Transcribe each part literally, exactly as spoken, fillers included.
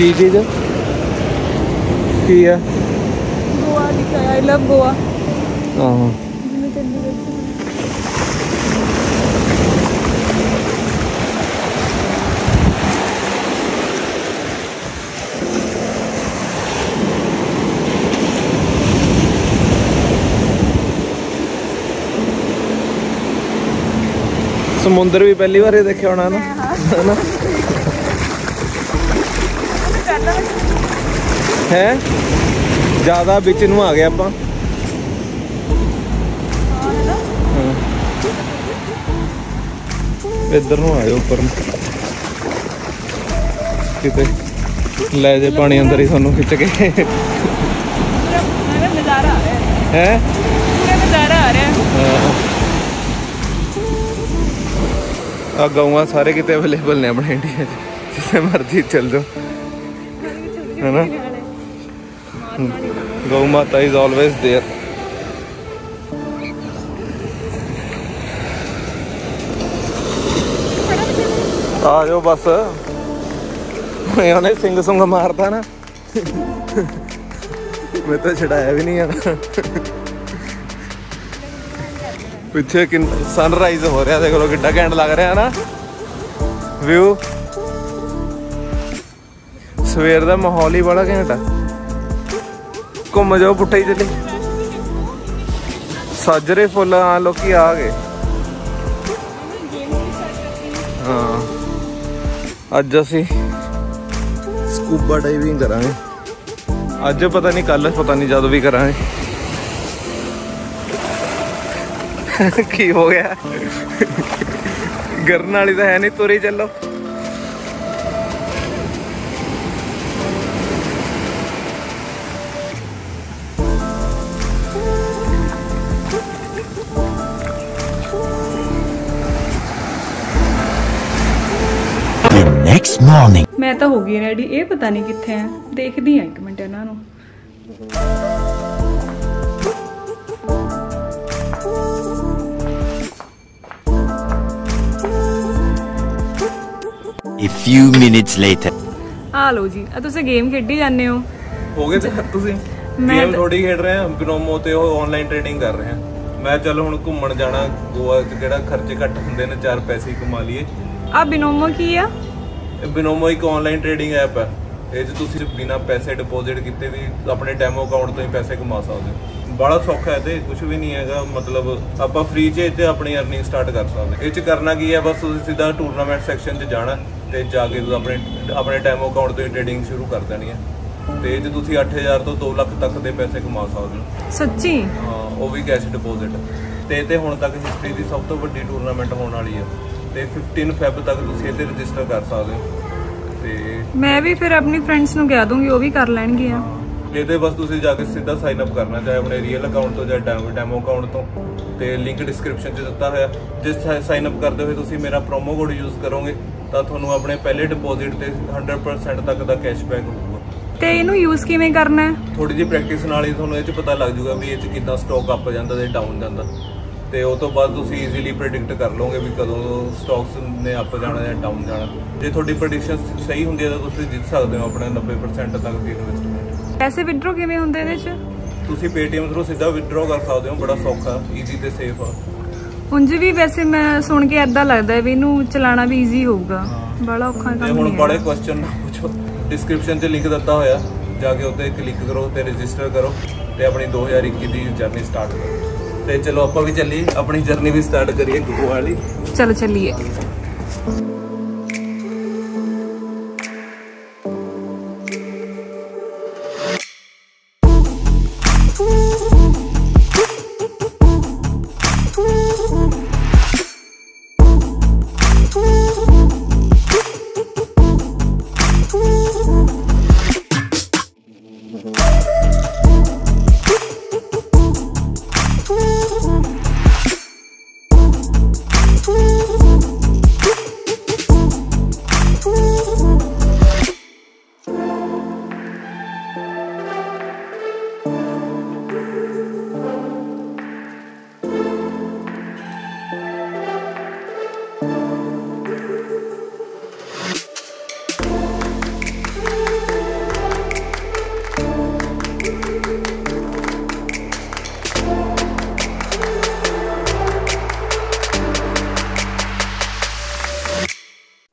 की चीज़ की है? गोवा लिखा है, आई लव गोवा। हाँ समुद्र भी पहली बार देखा होना ना, है ना? है ज़्यादा बिच नूं आ गए आप इधर नूं आए उपर किते ले जे पानी अंदर ही सानू खिंच के। नज़ारा आ रहा है, पूरा नज़ारा आ रहा है। आ गौं सारे किते अवेलेबल ने अपने इंडिया जिसे मर्जी चल जाओ, है ना? गौ माता इज ऑलवेज देयर। आ जाओ बस, उन्हें सिंग सुंग मारता ना मैं तो छड़ाया भी नहीं है ना। पिछे कि सनराइज हो रहा, देख लो कितना घैंट लग रहा है ना व्यू। सवेर का माहौल ही बड़ा घैंट है। घूम जाओ पुट्ठा ही चले साजरे फुल। हाँ लोग आ गए। हाँ अज असी स्कूबा डाइविंग करांगे। अज पता नहीं कल पता नहीं जद भी करांगे। की हो गया? गरन वाली तो है नहीं, तुरी चलो। Next morning. मैं तो हो गई रेडी, ये पता नहीं कित्थे है, देखदी हां एक मिनट इन्हां नूं। A few minutes later. आ लो जी, आ तुसीं गेम खेडी जाने हो। हो गए तुसीं? गेम थोड़ी खेड रहे हैं, बिनोमो ते ऑनलाइन ट्रेडिंग कर रहे हैं। मैं चल हुण घूमण जाना गोवा च, किहड़ा खर्चे घट हुंदे ने, चार पैसे कमा लिए। आ बिनोमो की आ? बिनोमो एक ऑनलाइन ट्रेडिंग ऐप है। ਇਹ 'ਚ ਤੁਸੀਂ ਬਿਨਾ ਪੈਸੇ ਡਿਪੋਜ਼ਿਟ ਕੀਤੇ ਵੀ ਆਪਣੇ ਡੈਮੋ ਅਕਾਊਂਟ ਤੋਂ ਹੀ ਪੈਸੇ ਕਮਾ ਸਕਦੇ ਹੋ। ਬੜਾ ਸੌਖਾ ਹੈ ਤੇ ਕੁਝ ਵੀ ਨਹੀਂ ਹੈਗਾ, ਮਤਲਬ ਆਪਾਂ ਫ੍ਰੀ 'ਚ ਇਹ 'ਚ ਆਪਣੀ ਅਰਨਿੰਗ ਸਟਾਰਟ ਕਰ ਸਕਦੇ। ਇਹ 'ਚ ਕਰਨਾ ਕੀ ਹੈ, ਬਸ ਤੁਸੀਂ ਸਿੱਧਾ ਟੂਰਨਾਮੈਂਟ ਸੈਕਸ਼ਨ 'ਚ ਜਾਣਾ ਤੇ ਜਾ ਕੇ ਤੁਸੀਂ ਆਪਣੇ ਆਪਣੇ ਡੈਮੋ ਅਕਾਊਂਟ ਤੋਂ ਹੀ ਟ੍ਰੇਡਿੰਗ ਸ਼ੁਰੂ ਕਰ ਦੇਣੀ ਹੈ। ਤੇ ਇਹ 'ਚ ਤੁਸੀਂ ਅੱਠ ਹਜ਼ਾਰ ਤੋਂ ਦੋ ਲੱਖ ਤੱਕ ਦੇ ਪੈਸੇ ਕਮਾ ਸਕਦੇ ਹੋ। ਸੱਚੀ? ਹਾਂ, ਉਹ ਵੀ ਕੈਸ਼ ਡਿਪੋਜ਼ਿਟ। ਤੇ ਇਹ 'ਤੇ ਹੁਣ ਤੱਕ ਹਿਸਟਰੀ ਦੀ ਸਭ ਤੋਂ ਵੱਡੀ ਟੂਰਨਾਮੈਂਟ ਹੋਣ ਵਾਲੀ ਹੈ ਤੇ ਫਿਫਟੀਨ ਫੈਬ ਤੱਕ ਤੁਸੀਂ ਇਹ 'ਤੇ ਰਜਿਸਟਰ ਕਰ ਸਕਦੇ ਹੋ। मैं भी फिर अपनी फ्रेंड्स ਨੂੰ ਕਹਿ ਦੂੰਗੀ, ਉਹ ਵੀ ਕਰ ਲੈਣਗੇ। ਆ ਇਹਦੇ ਬਸ ਤੁਸੀਂ ਜਾ ਕੇ ਸਿੱਧਾ ਸਾਈਨ ਅਪ ਕਰਨਾ, ਚਾਹੇ ਆਪਣੇ ਰੀਅਲ ਅਕਾਊਂਟ ਤੋਂ ਜਾਂ ਡੈਮੋ ਅਕਾਊਂਟ ਤੋਂ, ਤੇ ਲਿੰਕ ਡਿਸਕ੍ਰਿਪਸ਼ਨ 'ਚ ਦਿੱਤਾ ਹੋਇਆ। ਜਿਸ ਸਾਈਨ ਅਪ ਕਰਦੇ ਹੋਏ ਤੁਸੀਂ ਮੇਰਾ ਪ੍ਰੋਮੋ ਕੋਡ ਯੂਜ਼ ਕਰੋਗੇ ਤਾਂ ਤੁਹਾਨੂੰ ਆਪਣੇ ਪਹਿਲੇ ਡਿਪੋਜ਼ਿਟ ਤੇ ਹੰਡਰਡ ਪਰਸੈਂਟ ਤੱਕ ਦਾ ਕੈਸ਼ਬੈਕ ਹੋਊਗਾ। ਤੇ ਇਹਨੂੰ ਯੂਜ਼ ਕਿਵੇਂ ਕਰਨਾ ਹੈ? ਥੋੜੀ ਜਿਹੀ ਪ੍ਰੈਕਟਿਸ ਨਾਲ ਹੀ ਤੁਹਾਨੂੰ ਇਹ 'ਚ ਪਤਾ ਲੱਗ ਜਾਊਗਾ ਵੀ ਇਹ 'ਚ ਕਿੱਦਾਂ ਸਟਾਕ ਅਪ ਜਾਂਦਾ ਤੇ ਡਾਊਨ ਜਾਂਦਾ। ਤੇ ਉਹ ਤੋਂ ਬਾਅਦ ਤੁਸੀਂ ਈਜ਼ੀਲੀ ਪ੍ਰੈਡਿਕਟ ਕਰ ਲਓਗੇ ਵੀ ਕਦੋਂ ਸਟਾਕਸ ਨੇ ਅਪ ਜਾਣਾ ਜਾਂ ਡਾਊਨ ਜਾਣਾ। ਜੇ ਤੁਹਾਡੀ ਪ੍ਰੈਡਿਕਸ਼ਨ ਸਹੀ ਹੁੰਦੀ ਹੈ ਤਾਂ ਤੁਸੀਂ ਜਿੱਤ ਸਕਦੇ ਹੋ ਆਪਣੇ ਨੱਬੇ ਪਰਸੈਂਟ ਤੱਕ ਦੀ ਇਨਵੈਸਟਮੈਂਟ। ਪੈਸੇ ਵਿਡਰੋ ਕਿਵੇਂ ਹੁੰਦੇ ਇਹਦੇ 'ਚ? ਤੁਸੀਂ ਪੇਟੀਐਮ ਥਰੂ ਸਿੱਧਾ ਵਿਡਰੋ ਕਰ ਸਕਦੇ ਹੋ, ਬੜਾ ਸੌਖਾ, ਈਜ਼ੀ ਤੇ ਸੇਫ ਆ। ਉਂਝ ਵੀ ਵੈਸੇ ਮੈਂ ਸੁਣ ਕੇ ਏਦਾਂ ਲੱਗਦਾ ਵੀ ਇਹਨੂੰ ਚਲਾਉਣਾ ਵੀ ਈਜ਼ੀ ਹੋਊਗਾ, ਬੜਾ ਔਖਾ ਕੰਮ ਨਹੀਂ ਹੈ। ਹੁਣ ਬੜੇ ਕੁਐਸਚਨ ਨਾ ਪੁੱਛੋ, ਡਿਸਕ੍ਰਿਪਸ਼ਨ 'ਚ ਲਿੰਕ ਦਿੱਤਾ ਹੋਇਆ, ਜਾ ਕੇ ਉੱਤੇ ਕਲਿੱਕ ਕਰੋ ਤੇ ਰਜਿਸਟਰ ਕਰੋ ਤੇ ਆਪਣੀ ਦੋ ਹਜ਼ਾਰ ਇੱਕੀ ਦੀ ਜਰਨੀ ਸਟਾਰਟ ਕਰੋ। ਤੇ ਚਲੋ ਆਪਾਂ ਵੀ ਚੱਲੀਏ, ਆਪਣੀ ਜਰਨੀ ਵੀ ਸਟਾਰਟ ਕਰੀਏ ਗੋਆ ਵਾਲੀ। ਚਲੋ ਚੱਲੀਏ।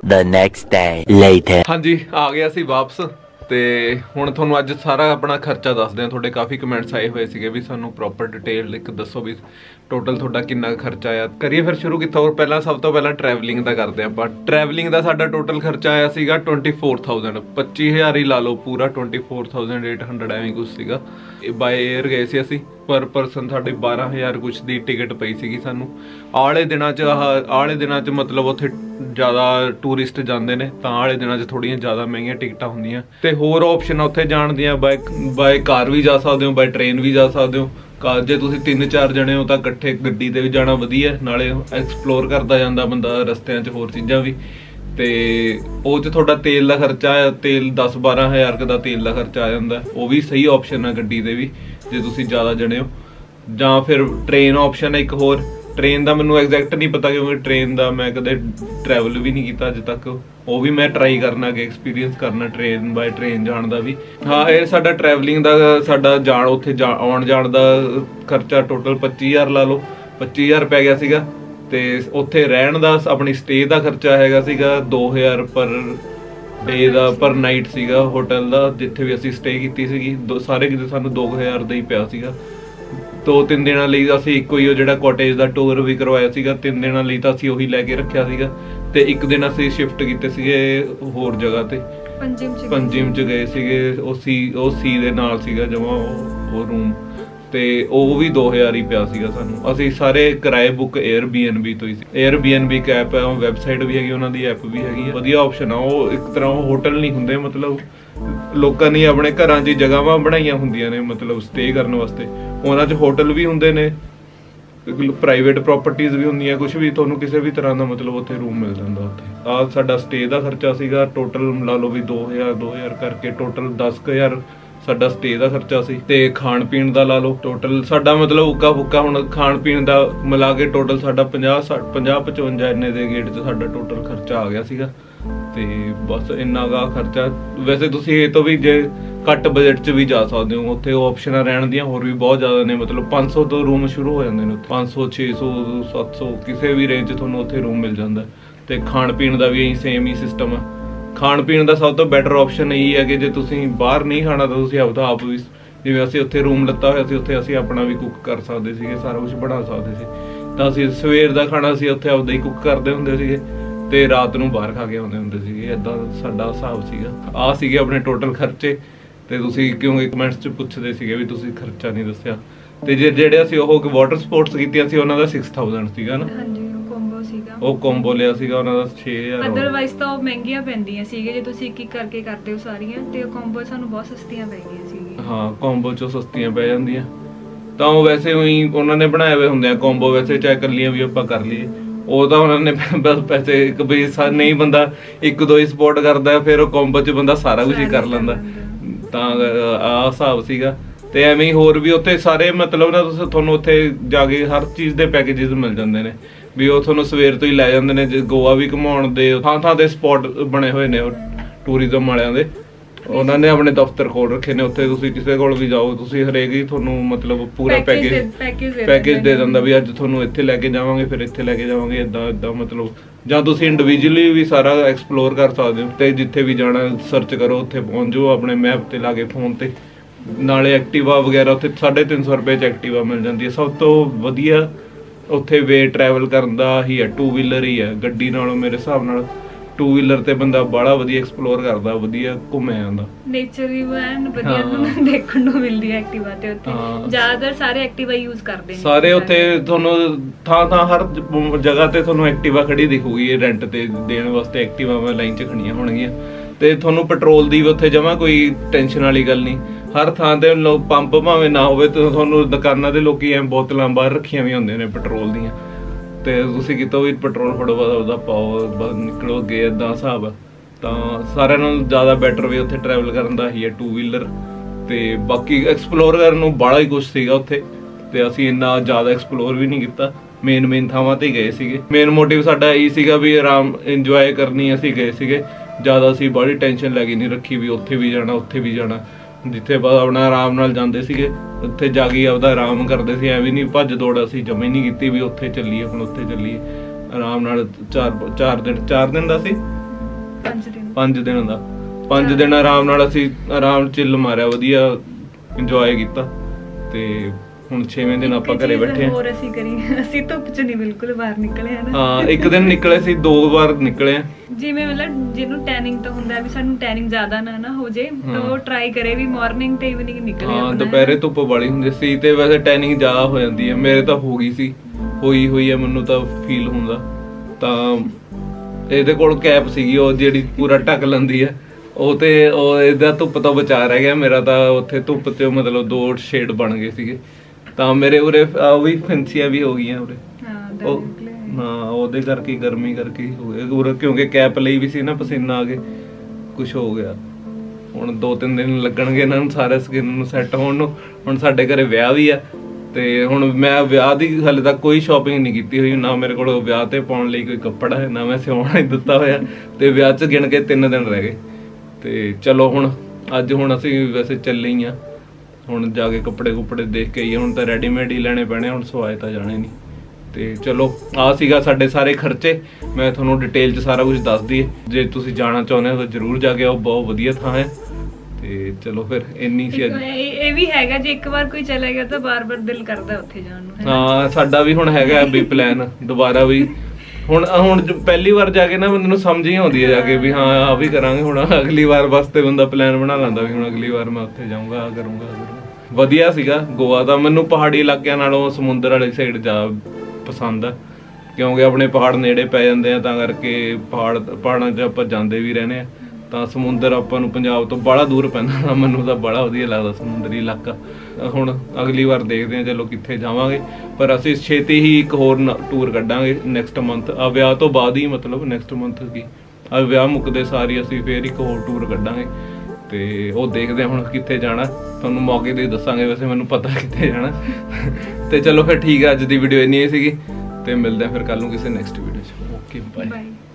The next day later. हाँ जी आ गया सी वापस ਤੇ ਹੁਣ ਤੁਹਾਨੂੰ ਅੱਜ ਸਾਰਾ ਆਪਣਾ ਖਰਚਾ ਦੱਸਦੇ ਹਾਂ। ਤੁਹਾਡੇ ਕਾਫੀ ਕਮੈਂਟਸ ਆਏ ਹੋਏ ਸੀਗੇ ਵੀ ਸਾਨੂੰ ਪ੍ਰੋਪਰ ਡਿਟੇਲ ਇੱਕ ਦੱਸੋ ਵੀ ਟੋਟਲ ਤੁਹਾਡਾ ਕਿੰਨਾ ਖਰਚਾ ਆਇਆ। ਕਰੀਏ ਫਿਰ ਸ਼ੁਰੂ ਕੀਤਾ। ਹੋਰ ਪਹਿਲਾਂ ਸਭ ਤੋਂ ਪਹਿਲਾਂ ਟਰੈਵਲਿੰਗ ਦਾ ਕਰਦੇ ਆਪਾਂ। ਟਰੈਵਲਿੰਗ ਦਾ ਸਾਡਾ ਟੋਟਲ ਖਰਚਾ ਆਇਆ ਸੀਗਾ ਟਵੈਂਟੀ ਫੋਰ ਥਾਊਜ਼ੈਂਡ, ਪੱਚੀ ਹਜ਼ਾਰ ਹੀ ਲਾ ਲਓ ਪੂਰਾ। Twenty four thousand eight hundred ਐਵੇਂ ਕੁਛ ਸੀਗਾ। ਬਾਏ ਏਅਰ ਗਏ ਸੀ ਅਸੀਂ। ਪਰ ਪਰਸਨ ਸਾਡੇ ਬਾਰਾਂ ਹਜ਼ਾਰ ਕੁਛ ਦੀ ਟਿਕਟ ਪਈ ਸੀਗੀ ਸਾਨੂੰ। ਆਲੇ ਦਿਨਾਂ 'ਚ ਆਹ ਆਲੇ ਦਿਨਾਂ 'ਚ ਮਤਲਬ ਉੱਥੇ ਜ਼ਿਆਦਾ ਟੂਰਿਸਟ ਜਾਂਦੇ ਨੇ ਤਾਂ ਆਲੇ ਦਿਨਾਂ 'ਚ ਥੋੜ੍ਹੀਆਂ ਜ਼ਿਆਦਾ ਮਹਿੰਗੀਆਂ ਟਿਕਟਾਂ ਹੁੰਦੀਆਂ। ਤੇ ਹੋਰ ਆਪਸ਼ਨ ਉੱਥੇ ਜਾਣ ਦੀਆਂ ਬਾਏ ਬਾਏ ਕਾਰ ਵੀ ਜਾ ਸਕਦੇ ਹੋ, ਬਾਏ ਟ੍ਰੇਨ ਵੀ ਜਾ ਸਕਦੇ ਹੋ। ਕਾਰ ਜੇ ਤੁਸੀਂ ਤਿੰਨ ਚਾਰ ਜਣੇ ਹੋ ਤਾਂ ਇਕੱਠੇ ਗੱਡੀ ਤੇ ਵੀ ਜਾਣਾ ਵਧੀਆ, ਨਾਲੇ ਐਕਸਪਲੋਰ ਕਰਦਾ ਜਾਂਦਾ ਬੰਦਾ ਰਸਤਿਆਂ 'ਚ ਹੋਰ ਚੀਜ਼ਾਂ ਵੀ। ਤੇ ਉਹ 'ਚ ਤੁਹਾਡਾ ਤੇਲ ਦਾ ਖਰਚਾ ਆ, ਤੇਲ ਦਸ ਬਾਰਾਂ ਹਜ਼ਾਰ ਕੁ ਦਾ ਤੇਲ ਦਾ ਖਰਚਾ ਆ ਜਾਂਦਾ। ਉਹ ਵੀ ਸਹੀ ਆਪਸ਼ਨ ਆ ਗੱਡੀ ਦੇ ਵੀ ਜੇ ਤੁਸੀਂ ਜ਼ਿਆਦਾ ਜਣੇ ਹੋ। ਜਾਂ ਫਿਰ ਟ੍ਰੇਨ ਆਪਸ਼ਨ ਹੈ ਇੱਕ ਹੋਰ। ਟ੍ਰੇਨ ਦਾ ਮੈਨੂੰ ਐਗਜ਼ੈਕਟ ਨਹੀਂ ਪਤਾ ਕਿਉਂਕਿ ਟ੍ਰੇਨ ਦਾ ਮੈਂ ਕਦੇ ਟਰੈਵਲ ਵੀ ਨਹੀਂ ਕੀਤਾ ਅੱਜ ਤੱਕ। ਉਹ ਵੀ ਮੈਂ ਟਰਾਈ ਕਰਨਾ ਅੱਗੇ, ਐਕਸਪੀਰੀਅੰਸ ਕਰਨਾ ਟ੍ਰੇਨ ਬਾਏ ਟ੍ਰੇਨ ਜਾਣ ਦਾ ਵੀ। ਹਾਂ ਇਹ ਸਾਡਾ ਟਰੈਵਲਿੰਗ ਦਾ ਸਾਡਾ ਜਾਣ ਉੱਥੇ ਜਾ ਆਉਣ ਜਾਣ ਦਾ ਖਰਚਾ ਟੋਟਲ ਪੱਚੀ ਹਜ਼ਾਰ ਲਾ ਲਓ, ਪੱਚੀ ਹਜ਼ਾਰ ਪੈ ਗਿਆ ਸੀਗਾ। ਤੇ ਉੱਥੇ ਰਹਿਣ ਦਾ ਆਪਣੀ ਸਟੇ ਦਾ ਖਰਚਾ ਹੈਗਾ ਸੀਗਾ ਦੋ ਹਜ਼ਾਰ ਪਰ ਡੇ ਦਾ, ਪਰ ਨਾਈਟ ਸੀਗਾ ਹੋਟਲ ਦਾ ਜਿੱਥੇ ਵੀ ਅਸੀਂ ਸਟੇ ਕੀਤੀ ਸੀਗੀ। ਦੋ ਸਾਰੇ ਕਿਤੇ ਸਾਨੂੰ ਦੋ ਹਜ਼ਾਰ ਦਾ ਹੀ ਪਿਆ ਸੀਗਾ। ਦੋ ਤਿੰਨ ਦਿਨਾਂ ਲਈ ਅਸੀਂ ਇੱਕੋ ਹੀ ਉਹ ਜਿਹੜਾ ਕੋਟੇਜ ਦਾ ਟੂਰ ਵੀ ਕਰਵਾਇਆ ਸੀਗਾ। ਤਿੰਨ ਦਿਨਾਂ ਲਈ ਤਾਂ ਅਸੀਂ ਉਹੀ ਲੈ ਕੇ ਰੱਖਿਆ ਸੀਗਾ। ਤੇ ਇੱਕ ਦਿਨ ਅਸੀਂ ਸ਼ਿਫਟ ਕੀਤੇ ਸੀਗੇ ਹੋਰ ਜਗ੍ਹਾ ਤੇ, ਪੰਜਿਮ ਚ ਪੰਜਿਮ ਚ ਗਏ ਸੀਗੇ। ਉਹ ਸੀ ਉਹ ਸੀ ਦੇ ਨਾਲ ਸੀਗਾ ਜਮਾਂ ਉਹ ਰੂਮ। ਤੇ ਉਹ ਵੀ ਦੋ ਹਜ਼ਾਰ ਹੀ ਪਿਆ ਸੀਗਾ ਸਾਨੂੰ। ਅਸੀਂ ਸਾਰੇ ਕਿਰਾਏ book Airbnb ਤੋਂ ਹੀ ਸੀ। ਏਅਰ ਬੀ ਐਨ ਬੀ ਇੱਕ ਐਪ ਹੈ, ਉਹ ਵੈਬਸਾਈਟ ਵੀ ਹੈਗੀ, ਉਹਨਾਂ ਦੀ ਐਪ ਵੀ ਹੈਗੀ ਹੈ। ਵਧੀਆ ਆਪਸ਼ਨ ਆ ਉਹ। ਇੱਕ ਤਰ੍ਹਾਂ ਉਹ ਹੋਟਲ ਨਹੀਂ ਹੁੰਦੇ, ਮਤਲਬ ਲੋਕਾਂ ਨੇ ਆਪਣੇ ਘਰਾਂ 'ਚ ਜਗ੍ਹਾਵਾਂ ਬਣਾਈਆਂ ਹੁੰਦੀਆਂ ਨੇ ਮਤਲਬ ਸਟੇ ਕਰਨ ਵਾਸਤੇ। ਉਹਨਾਂ 'ਚ ਹੋਟਲ ਵੀ ਹੁੰਦੇ ਨੇ, ਪ੍ਰਾਈਵੇਟ ਪ੍ਰੋਪਰਟੀਜ਼ ਵੀ ਹੁੰਦੀਆਂ, ਕੁਝ ਵੀ ਤੁਹਾਨੂੰ ਕਿਸੇ ਵੀ ਤਰ੍ਹਾਂ ਦਾ ਮਤਲਬ ਉੱਥੇ ਰੂਮ ਮਿਲ ਜਾਂਦਾ ਉੱਥੇ। ਆਹ ਸਾਡਾ ਸਟੇ ਦਾ ਖਰਚਾ ਸੀਗਾ ਟੋਟਲ ਲਾ ਲਓ ਵੀ ਦੋ ਹਜ਼ਾਰ ਦੋ ਹਜ਼ਾਰ ਕਰਕੇ ਟੋਟਲ ਦਸ ਕੁ ਹਜ਼ਾਰ ਸਾਡਾ ਸਟੇ ਦਾ ਖਰਚਾ ਸੀ। ਤੇ ਖਾਣ ਪੀਣ ਦਾ ਲਾ ਲਓ ਟੋਟਲ ਸਾਡਾ ਮਤਲਬ ਉੱਕਾ ਫੁੱਕਾ ਹੁਣ ਖਾਣ ਪੀਣ ਦਾ ਮਿਲਾ ਕੇ ਟੋਟਲ ਸਾਡਾ ਪੰਜਾਹ ਪੰਜਾਹ ਪਚਵੰਜਾ ਇੰਨੇ ਦੇ ਗੇਟ 'ਚ ਸਾਡਾ ਟੋਟਲ ਖਰਚਾ ਆ ਗਿਆ ਸੀਗਾ। ਤੇ ਬਸ ਇੰਨਾ ਗਾ ਖਰਚਾ। ਵੈਸੇ ਤੁਸੀਂ ਇਹ ਤੋਂ ਵੀ ਜੇ ਘੱਟ ਬਜਟ 'ਚ ਵੀ ਜਾ ਸਕਦੇ ਹੋ। ਉੱਥੇ ਆਪਸ਼ਨਾਂ ਰਹਿਣ ਦੀਆਂ ਹੋਰ ਵੀ ਬਹੁਤ ਜ਼ਿਆਦਾ ਨੇ। ਮਤਲਬ ਪੰਜ ਸੌ ਤੋਂ ਰੂਮ ਸ਼ੁਰੂ ਹੋ ਜਾਂਦੇ ਨੇ ਉੱਥੇ। ਪੰਜ ਸੌ ਛੇ ਸੌ ਸੱਤ ਸੌ ਕਿਸੇ ਵੀ ਰੇਂਜ 'ਚ ਤੁਹਾਨੂੰ ਉੱਥੇ ਰੂਮ ਮਿਲ ਜਾਂਦਾ। ਤੇ ਖਾਣ ਪੀਣ ਦਾ ਵੀ ਇਹੀ ਸੇਮ ਹੀ ਸਿਸਟਮ ਆ। ਖਾਣ ਪੀਣ ਦਾ ਸਭ ਤੋਂ ਬੈਟਰ ਆਪਸ਼ਨ ਇਹੀ ਹੈ ਕਿ ਜੇ ਤੁਸੀਂ ਬਾਹਰ ਨਹੀਂ ਖਾਣਾ ਤਾਂ ਤੁਸੀਂ ਆਪਦਾ ਆਪ ਵੀ, ਜਿਵੇਂ ਅਸੀਂ ਉੱਥੇ ਰੂਮ ਲੱਤਾ ਹੋਇਆ ਸੀ ਉੱਥੇ ਅਸੀਂ ਆਪਣਾ ਵੀ ਕੁੱਕ ਕਰ ਸਕਦੇ ਸੀਗੇ, ਸਾਰਾ ਕੁਝ ਬਣਾ ਸਕਦੇ ਸੀ। ਤਾਂ ਅਸੀਂ ਸਵੇਰ ਦਾ ਖਾਣਾ ਅਸੀਂ ਉੱਥੇ ਆਪਦਾ ਹੀ ਕੁੱਕ ਕਰਦੇ ਹੁੰਦੇ ਸੀਗੇ ਤੇ ਰਾਤ ਨੂੰ ਬਾਹਰ ਖਾ ਕੇ ਆਉਂਦੇ ਹੁੰਦੇ ਸੀਗੇ। ਏਦਾਂ ਸਾਡਾ ਹਿਸਾਬ ਸੀਗਾ। ਆਹ ਸੀਗੇ ਆਪਣੇ ਟੋਟਲ ਖਰਚੇ। ਤੇ ਤੁਸੀਂ ਕਿਉਂਕਿ ਕਮੈਂਟਸ 'ਚ ਪੁੱਛਦੇ ਸੀਗੇ ਵੀ ਤੁਸੀਂ ਖਰਚਾ ਨਹੀਂ ਦੱਸਿਆ। ਤੇ ਜੇ ਜਿਹੜੇ ਅਸੀਂ ਉਹ ਵਾਟਰ ਸਪੋਰਟਸ ਕੀਤੀਆਂ ਸੀ ਉਹਨਾਂ ਦਾ ਸਿਕਸ ਥਾਊਜ਼ੈਂਡ ਸੀਗਾ ਨਾ। ਹਾਂਜੀ ਉਹ ਕੰਬੋ ਸੀਗਾ। ਉਹ ਕੰਬੋ ਲਿਆ ਸੀਗਾ ਉਹਨਾਂ ਦਾ ਛੇ ਹਜ਼ਾਰ। ਅਦਰਵਾਈਜ਼ ਤਾਂ ਉਹ ਮਹਿੰਗੀਆਂ ਪੈਂਦੀਆਂ ਸੀਗੇ ਜੇ ਤੁਸੀਂ ਇੱਕ ਇੱਕ ਕਰਕੇ ਕਰਦੇ ਹੋ ਸਾਰੀਆਂ। ਤੇ ਉਹ ਕੰਬੋ ਸਾਨੂੰ ਬਹੁਤ ਸਸਤੀਆਂ ਪੈ ਗਈਆਂ ਸੀਗੀਆਂ। ਹਾਂ ਕੰਬੋ 'ਚੋਂ ਸਸਤੀਆਂ ਪੈ ਜਾਂਦੀਆਂ। ਤਾਂ ਉਹ ਵੈਸੇ ਹੀ ਉਹਨਾਂ ਨੇ ਬਣਾਏ ਹੋਏ ਹੁੰਦੇ ਆ ਕੰਬੋ। ਵੈਸੇ ਚਾਹੇ ਇਕੱਲੀਆਂ ਵੀ ਆਪਾਂ ਕਰ ਲਈਏ ਉਹ ਤਾਂ ਉਹਨਾਂ ਨੇ ਬਸ ਪੈਸੇ ਇੱਕ ਵੀ ਨਹੀਂ ਬੰਦਾ ਇੱਕ ਦੋ ਹੀ ਸਪੋਰਟ ਕਰਦਾ ਫਿਰ ਉਹ ਕੰਬੋ 'ਚ ਬੰਦਾ ਸਾਰਾ ਕੁਝ ਹੀ ਕਰ ਲੈਂਦਾ। ਤਾਂ ਆਹ ਹਿਸਾਬ ਸੀਗਾ। ਤੇ ਐਵੇਂ ਹੀ ਹੋਰ ਵੀ ਉੱਥੇ ਸਾਰੇ ਮਤਲਬ ਨਾ ਤੁਸੀਂ ਤੁਹਾਨੂੰ ਉੱਥੇ ਜਾ ਕੇ ਹਰ ਚੀਜ਼ ਦੇ ਪੈਕੇਜਿਸ ਮਿਲ ਜਾਂਦੇ ਨੇ ਵੀ ਉਹ ਤੁਹਾਨੂੰ ਸਵੇਰ ਤੋਂ ਹੀ ਲੈ ਜਾਂਦੇ ਨੇ। ਜੇ ਗੋਆ ਵੀ ਘੁਮਾਉਣ ਦੇ ਥਾਂ ਥਾਂ ਦੇ ਸਪੌਟ ਬਣੇ ਹੋਏ ਨੇ ਉਹ ਟੂਰਿਜ਼ਮ ਵਾਲਿਆਂ ਦੇ। ਉਹਨਾਂ ਨੇ ਆਪਣੇ ਦਫ਼ਤਰ ਖੋਲ ਰੱਖੇ ਨੇ ਉੱਥੇ। ਤੁਸੀਂ ਕਿਸੇ ਕੋਲ ਵੀ ਜਾਓ ਤੁਸੀਂ ਹਰੇਕ ਹੀ ਤੁਹਾਨੂੰ ਮਤਲਬ ਪੂਰਾ ਪੈਕੇਜ ਪੈਕੇਜ ਦੇ ਦਿੰਦਾ ਵੀ ਅੱਜ ਤੁਹਾਨੂੰ ਇੱਥੇ ਲੈ ਕੇ ਜਾਵਾਂਗੇ ਫਿਰ ਇੱਥੇ ਲੈ ਕੇ ਜਾਵਾਂਗੇ ਏਦਾਂ ਏਦਾਂ ਮਤਲਬ। ਜਾਂ ਤੁਸੀਂ ਇੰਡੀਵਿਜੂਅਲੀ ਵੀ ਸਾਰਾ ਐਕਸਪਲੋਰ ਕਰ ਸਕਦੇ ਹੋ। ਤੇ ਜਿੱਥੇ ਵੀ ਜਾਣਾ ਸਰਚ ਕਰੋ ਉੱਥੇ ਪਹੁੰਚ ਜਾਓ ਆਪਣੇ ਮੈਪ ਤੇ ਲਾ ਕੇ ਫੋਨ ਤੇ। ਨਾਲੇ ਐਕਟਿਵਾ ਵਗੈਰਾ ਉੱਥੇ ਸਾਢੇ ਤਿੰਨ ਸੌ ਰੁਪਏ 'ਚ ਐਕਟਿਵਾ ਮਿਲ ਜਾਂਦੀ ਹੈ। ਸਭ ਤੋਂ ਵਧੀਆ ਉੱਥੇ ਵੇ ਟਰੈਵਲ ਕਰਨ ਦਾ ਹੀ ਹੈ ਟੂ ਵੀਲਰ ਹੀ ਹੈ ਗੱਡੀ ਨਾਲੋਂ ਮੇਰੇ ਹਿਸਾਬ ਨਾਲ। ਟੂ ਵੀਲਰ ਤੇ ਬੰਦਾ ਬੜਾ ਵਧੀਆ ਐਕਸਪਲੋਰ ਕਰਦਾ, ਵਧੀਆ ਘੁੰਮਿਆ ਜਾਂਦਾ। ਨੇਚਰ ਵੀ ਐਨ ਵਧੀਆ ਤੁਹਾਨੂੰ ਦੇਖਣ ਨੂੰ ਮਿਲਦੀ ਹੈ ਐਕਟਿਵਾ ਤੇ ਉੱਥੇ। ਜ਼ਿਆਦਾਤਰ ਸਾਰੇ ਐਕਟਿਵਾ ਯੂਜ਼ ਕਰਦੇ ਨੇ ਸਾਰੇ ਉੱਥੇ। ਤੁਹਾਨੂੰ ਥਾਂ ਥਾਂ ਹਰ ਜਗ੍ਹਾ ਤੇ ਤੁਹਾਨੂੰ ਐਕਟਿਵਾ ਖੜੀ ਦਿਖੂਗੀ ਰੈਂਟ ਤੇ ਦੇਣ ਵਾਸਤੇ। ਐਕਟਿਵਾ ਲਾਈਨ 'ਚ ਖੜੀਆਂ ਹੋਣਗੀਆਂ। ਤੇ ਤੁਹਾਨੂੰ ਪੈਟਰੋਲ ਦੀ ਵੀ ਉੱਥੇ ਜਮਾਂ ਕੋਈ ਟੈਨਸ਼ਨ ਵਾਲੀ ਗੱਲ ਨਹੀਂ। ਹਰ ਥਾਂ ਤੇ ਲੋਕ ਪੰਪ ਭਾਵੇਂ ਨਾ ਹੋਵੇ ਤੇ ਤੁਹਾਨੂੰ ਦੁਕਾਨਾਂ ਦੇ ਲੋਕੀ ਐ ਬੋਤਲਾਂ ਬਾਹਰ ਰੱਖੀਆਂ ਵੀ ਹੁੰਦੀਆਂ ਨੇ ਪੈਟਰੋਲ ਦੀਆਂ। ਤੇ ਤੁਸੀਂ ਕਿਤੋਂ ਵੀ ਪੈਟਰੋਲ ਫੜੋ ਉਹਦਾ ਪਾਓ ਨਿਕਲੋ ਅੱਗੇ ਏਦਾਂ ਹਿਸਾਬ ਆ। ਤਾਂ ਸਾਰਿਆਂ ਨਾਲੋਂ ਜ਼ਿਆਦਾ ਬੈਟਰ ਵੀ ਉੱਥੇ ਟਰੈਵਲ ਕਰਨ ਦਾ ਹੀ ਹੈ ਟੂ ਵੀਲਰ। ਤੇ ਬਾਕੀ ਐਕਸਪਲੋਰ ਕਰਨ ਨੂੰ ਬੜਾ ਹੀ ਕੁਛ ਸੀਗਾ ਉੱਥੇ। ਤੇ ਅਸੀਂ ਇੰਨਾ ਜ਼ਿਆਦਾ ਐਕਸਪਲੋਰ ਵੀ ਨਹੀਂ ਕੀਤਾ। ਮੇਨ ਮੇਨ ਥਾਵਾਂ ਤੇ ਗਏ ਸੀਗੇ। ਮੇਨ ਮੋਟਿਵ ਸਾਡਾ ਇਹ ਸੀਗਾ ਵੀ ਆਰਾਮ ਇੰਜੋਏ ਕਰਨੀ ਅਸੀਂ ਗਏ ਸੀਗੇ। ਜ਼ਿਆਦਾ ਅਸੀਂ ਬੜੀ ਟੈਨਸ਼ਨ ਲੈ ਕੇ ਨਹੀਂ ਰੱਖੀ ਵੀ ਉੱਥੇ ਵੀ ਜਾਣਾ ਉੱਥੇ ਵੀ ਜਾਣਾ। ਜਿੱਥੇ ਬਸ ਆਪਣਾ ਆਰਾਮ ਨਾਲ ਜਾਂਦੇ ਸੀਗੇ ਉੱਥੇ ਜਾ ਕੇ ਆਪਦਾ ਆਰਾਮ ਕਰਦੇ ਸੀ। ਐਵੇਂ ਨਹੀਂ ਭੱਜ ਦੌੜ ਅਸੀਂ ਜਮੇ ਨਹੀਂ ਕੀਤੀ ਵੀ ਉੱਥੇ ਚੱਲੀਏ ਹੁਣ ਉੱਥੇ ਚੱਲੀਏ। ਆਰਾਮ ਨਾਲ ਚਾਰ ਚਾਰ ਦਿਨ ਚਾਰ ਦਿਨ ਦਾ ਸੀ ਪੰਜ ਦਿਨ ਪੰਜ ਦਿਨ ਦਾ ਪੰਜ ਦਿਨ ਆਰਾਮ ਨਾਲ ਅਸੀਂ ਆਰਾਮ ਚਿੱਲ ਮਾਰਿਆ, ਵਧੀਆ ਇੰਜੋਏ ਕੀਤਾ। ਤੇ ਹੁਣ ਛੇਵੇਂ ਦਿਨ ਆਪਾਂ ਘਰੇ ਬੈਠੇ ਆ। ਹੋਰ ਅਸੀਂ ਕਰੀ ਅਸੀਂ ਧੁੱਪ ਚ ਨਹੀਂ ਬਿਲਕੁਲ ਬਾਹਰ ਨਿਕਲੇ ਆ ਨਾ। ਹਾਂ ਇੱਕ ਦਿਨ ਨਿਕਲੇ ਸੀ, ਦੋ ਵਾਰ ਨਿਕਲੇ ਆ। ਜਿਵੇਂ ਮਤਲਬ ਜਿਹਨੂੰ ਟੈਨਿੰਗ ਤਾਂ ਹੁੰਦਾ ਵੀ ਸਾਨੂੰ ਟੈਨਿੰਗ ਜ਼ਿਆਦਾ ਨਾ ਨਾ ਹੋ ਜੇ ਤਾਂ ਉਹ ਟਰਾਈ ਕਰੇ ਵੀ ਮਾਰਨਿੰਗ ਤੇ ਇਵਨਿੰਗ ਨਿਕਲੇ। ਹਾਂ ਦੁਪਹਿਰੇ ਧੁੱਪ ਵਾਲੀ ਹੁੰਦੀ ਸੀ ਤੇ ਵੈਸੇ ਟੈਨਿੰਗ ਜ਼ਿਆਦਾ ਹੋ ਜਾਂਦੀ ਹੈ। ਮੇਰੇ ਤਾਂ ਹੋ ਗਈ ਸੀ, ਹੋਈ ਹੋਈ ਹੈ, ਮੈਨੂੰ ਤਾਂ ਫੀਲ ਹੁੰਦਾ। ਤਾਂ ਇਹਦੇ ਕੋਲ ਕੈਪ ਸੀਗੀ ਉਹ ਜਿਹੜੀ ਪੂਰਾ ਢੱਕ ਲੈਂਦੀ ਹੈ, ਉਹ ਤੇ ਉਹ ਇਹਦਾ ਧੁੱਪ ਤੋਂ ਬਚਾ ਰਹਿ ਗਿਆ। ਮੇਰਾ ਤਾਂ ਉੱਥੇ ਧੁੱਪ ਤੇ ਮਤਲਬ ਦੋ ਸ਼ੇਡ ਬਣ ਗਏ ਸੀਗੇ। ਤਾਂ ਮੇਰੇ ਉਰੇ ਉਹ ਵੀ ਫਿੰਸੀਆਂ ਵੀ ਹੋ ਗਈਆਂ ਉਰੇ। ਉਹ ਹਾਂ ਉਹਦੇ ਕਰਕੇ ਗਰਮੀ ਕਰਕੇ ਹੋ ਗਿਆ ਉਰੇ, ਕਿਉਂਕਿ ਕੈਪ ਲਈ ਵੀ ਸੀ ਨਾ, ਪਸੀਨਾ ਆ ਕੇ ਕੁਛ ਹੋ ਗਿਆ। ਹੁਣ ਦੋ ਤਿੰਨ ਦਿਨ ਲੱਗਣਗੇ ਇਹਨਾਂ ਨੂੰ ਸਾਰੇ ਸਕਿਨ ਨੂੰ ਸੈੱਟ ਹੋਣ ਨੂੰ। ਹੁਣ ਸਾਡੇ ਘਰੇ ਵਿਆਹ ਵੀ ਆ ਤੇ ਹੁਣ ਮੈਂ ਵਿਆਹ ਦੀ ਹਾਲੇ ਤੱਕ ਕੋਈ ਸ਼ਾਪਿੰਗ ਨਹੀਂ ਕੀਤੀ ਹੋਈ, ਨਾ ਮੇਰੇ ਕੋਲ ਵਿਆਹ ਤੇ ਪਾਉਣ ਲਈ ਕੋਈ ਕੱਪੜਾ ਹੈ, ਨਾ ਮੈਂ ਸਿਉਣਾ ਹੀ ਦਿੱਤਾ ਹੋਇਆ। ਤੇ ਵਿਆਹ 'ਚ ਗਿਣ ਕੇ ਤਿੰਨ ਦਿਨ ਰਹਿ ਗਏ। ਤੇ ਚਲੋ ਹੁਣ ਅੱਜ ਹੁਣ ਅਸੀਂ ਵੈਸੇ ਚੱਲੇ ਹੀ ਆ, ਹੁਣ ਜਾ ਕੇ ਕੱਪੜੇ ਕੁੱਪੜੇ ਦੇਖ ਕੇ ਆਈਏ। ਹੁਣ ਤਾਂ ਰੈਡੀਮੇਡ ਹੀ ਲੈਣੇ ਪੈਣੇ, ਹੁਣ ਸਵਾਏ ਤਾਂ ਜਾਣੇ ਨਹੀਂ। ਤੇ ਚਲੋ ਆ ਸੀਗਾ ਸਾਡੇ ਸਾਰੇ ਖਰਚੇ। ਮੈਂ ਤੁਹਾਨੂੰ ਡਿਟੇਲ 'ਚ ਸਾਰਾ ਕੁਝ ਦੱਸ ਦਈਏ, ਜੇ ਤੁਸੀਂ ਜਾਣਾ ਚਾਹੁੰਦੇ ਹੋ ਤਾਂ ਜ਼ਰੂਰ ਜਾ ਕੇ ਆਓ, ਬਹੁਤ ਵਧੀਆ ਥਾਂ ਹੈ। ਤੇ ਚਲੋ ਫਿਰ ਇੰਨੀ ਸੀ ਅੱਜ। ਇਹ ਵੀ ਹੈਗਾ ਜੇ ਇੱਕ ਵਾਰ ਕੋਈ ਚਲਾ ਗਿਆ ਤਾਂ ਬਾਰ-ਬਾਰ ਦਿਲ ਕਰਦਾ ਉੱਥੇ ਜਾਣ ਨੂੰ। ਹਾਂ ਸਾਡਾ ਵੀ ਹੁਣ ਹੈਗਾ ਵੀ ਪਲਾਨ ਦੁਬਾਰਾ ਵੀ। ਹੁਣ ਹੁਣ ਪਹਿਲੀ ਵਾਰ ਜਾ ਕੇ ਨਾ ਬੰਦੇ ਨੂੰ ਸਮਝ ਹੀ ਆਉਂਦੀ ਹੈ ਜਾ ਕੇ ਵੀ ਹਾਂ ਆ ਵੀ ਕਰਾਂਗੇ। ਹੁਣ ਅਗਲੀ ਵਾਰ ਵਾਸਤੇ ਬੰਦਾ ਪਲਾਨ ਬਣਾ ਲੈਂਦਾ ਵੀ ਹੁਣ ਅਗਲੀ ਵਾਰ ਮੈਂ ਉੱਥੇ ਜਾਊਂਗਾ, ਆ ਕਰੂੰਗਾ। ਵਧੀਆ ਸੀਗਾ ਗੋਆ ਦਾ। ਮੈਨੂੰ ਪਹਾੜੀ ਇਲਾਕਿਆਂ ਨਾਲੋਂ ਸਮੁੰਦਰ ਵਾਲੀ ਸਾਈਡ ਜਾ ਪਸੰਦ ਆ, ਕਿਉਂਕਿ ਆਪਣੇ ਪਹਾੜ ਨੇੜੇ ਪੈ ਜਾਂਦੇ ਆ, ਤਾਂ ਕਰਕੇ ਪਹਾੜ ਪਹਾੜਾਂ 'ਚ ਆਪਾਂ ਜਾਂਦੇ ਵੀ ਰਹਿੰਦੇ ਆ। ਤਾਂ ਸਮੁੰਦਰ ਆਪਾਂ ਨੂੰ ਪੰਜਾਬ ਤੋਂ ਬੜਾ ਦੂਰ ਪੈਂਦਾ, ਮੈਨੂੰ ਤਾਂ ਬੜਾ ਵਧੀਆ ਲੱਗਦਾ ਸਮੁੰਦਰੀ ਇਲਾਕਾ। ਹੁਣ ਅਗਲੀ ਵਾਰ ਦੇਖਦੇ ਹਾਂ ਚਲੋ ਕਿੱਥੇ ਜਾਵਾਂਗੇ, ਪਰ ਅਸੀਂ ਛੇਤੀ ਹੀ ਇੱਕ ਹੋਰ ਟੂਰ ਕੱਢਾਂਗੇ ਨੈਕਸਟ ਮੰਥ। ਆ ਵਿਆਹ ਤੋਂ ਬਾਅਦ ਹੀ, ਮਤਲਬ ਨੈਕਸਟ ਮੰਥ ਕੀ ਆ ਵਿਆਹ ਮੁੱਕਦੇ ਸਾਰੀ ਅਸੀਂ ਫੇਰ ਇੱਕ ਹੋਰ ਟੂਰ ਕੱਢਾਂਗੇ। ਤੇ ਉਹ ਦੇਖਦੇ ਹਾਂ ਹੁਣ ਕਿੱਥੇ ਜਾਣਾ, ਤੁਹਾਨੂੰ ਮੌਕੇ ਤੇ ਦੱਸਾਂਗੇ। ਵੈਸੇ ਮੈਨੂੰ ਪਤਾ ਕਿੱਥੇ ਜਾਣਾ। ਤੇ ਚਲੋ ਫਿਰ ਠੀਕ ਹੈ, ਅੱਜ ਦੀ ਵੀਡੀਓ ਇੰਨੀ ਹੀ ਸੀਗੀ ਤੇ ਮਿਲਦੇ ਹਾਂ ਫਿਰ ਕੱਲ ਨੂੰ ਕਿਸੇ ਨੈਕਸਟ ਵੀਡੀਓ 'ਚ। Okay bye.